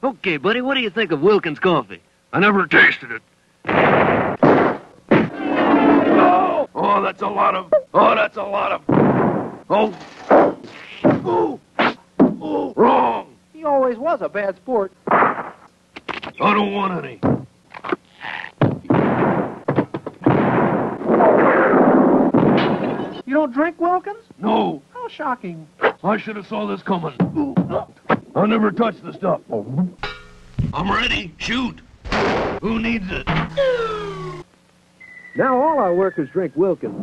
Okay, buddy, what do you think of Wilkins coffee? I never tasted it. Oh, that's a lot of... Oh, that's a lot of... Oh. Oh. Oh, wrong. He always was a bad sport. I don't want any. You don't drink, Wilkins? No. How shocking. I should have saw this coming. I never touched the stuff. I'm ready. Shoot. Who needs it? Now all our workers drink Wilkins.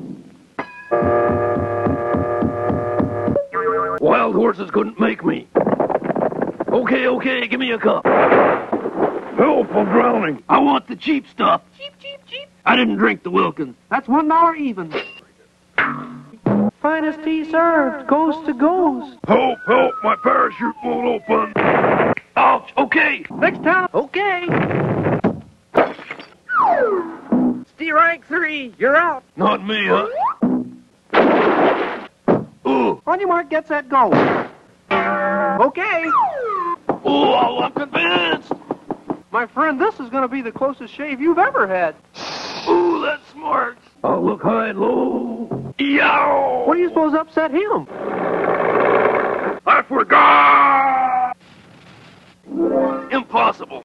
Wild horses couldn't make me. Okay, give me a cup. Help, I'm drowning. I want the cheap stuff. Cheap. I didn't drink the Wilkins. That's $1 even. Finest tea served, coast to coast. Help, my parachute won't open. Ouch, okay. Next time. Okay. Rank 3, you're out. Not me, huh? Ooh. On your mark, get set, go. Okay. Oh, I'm convinced. My friend, this is going to be the closest shave you've ever had. Ooh, that's smart. I'll look high and low. Yow! What do you suppose upset him? I forgot! Impossible.